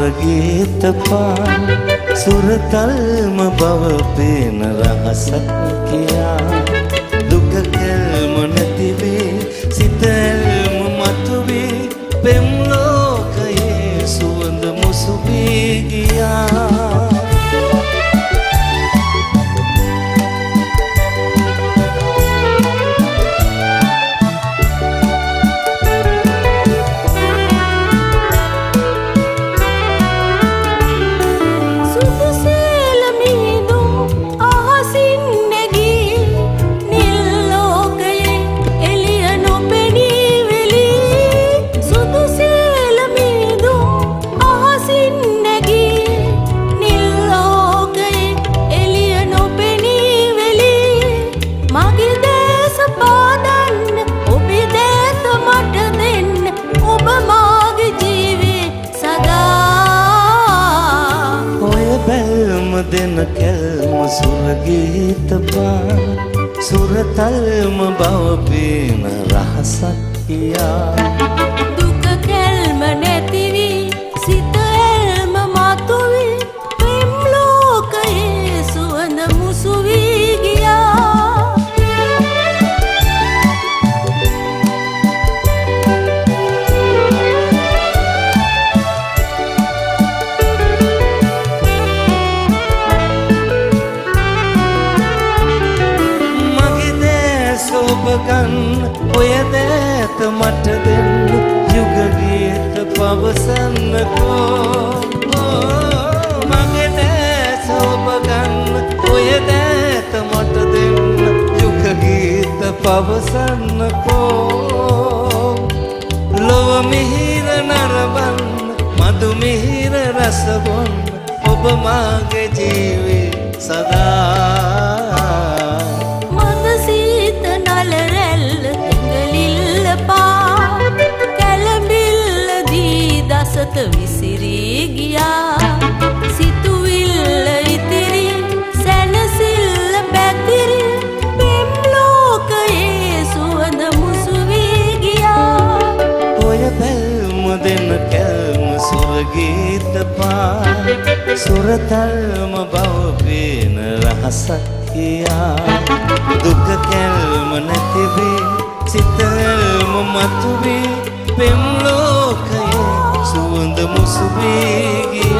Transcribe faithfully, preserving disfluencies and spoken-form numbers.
සුරගීත පා සුරතල්ම බව පේන රහසක් කියා දුක කැල්ම නැතිවේ සිතල්ම මතුවේ පෙම් ලෝකයේ සුවඳ මුසුවී ගියා දෙන කැල්ම සුරගීත පා සුරතල්ම බව පේන රහසක් කියා දුක කැල්ම නැතිවී සිත ඇල්ම මතුවී පෙම් ලෝකයේ සුවඳ මුසුවී ගියා ගන්න ඔය දෑත මට දෙන්න යුග ගීත පවසන්නකෝ මගේ දැස ඔබ ගන්න ඔය දෑත මට දෙන්න යුග ගීත පවසන්නකෝ ලොව මිහිර නරඹන්න මధు මිහිර රස බොන්න ඔබ මාගේ ජීවේ සදා දසත විසිරී ගියා සිතුවිල්ල ඉතිරි සැනසිල්ල පැතිරි පෙම් ලෝකයේ සුවඳ මුසුවී ගියා ඔය බැල්ම දෙන කැල්ම සුරගීත පා සුරතල්ම බව පේන රහසක් කියා දුක කැල්ම නැතිවේ සිතල්ම මතුවේ පෙම් ලෝකයේ සුවඳ මුසුවී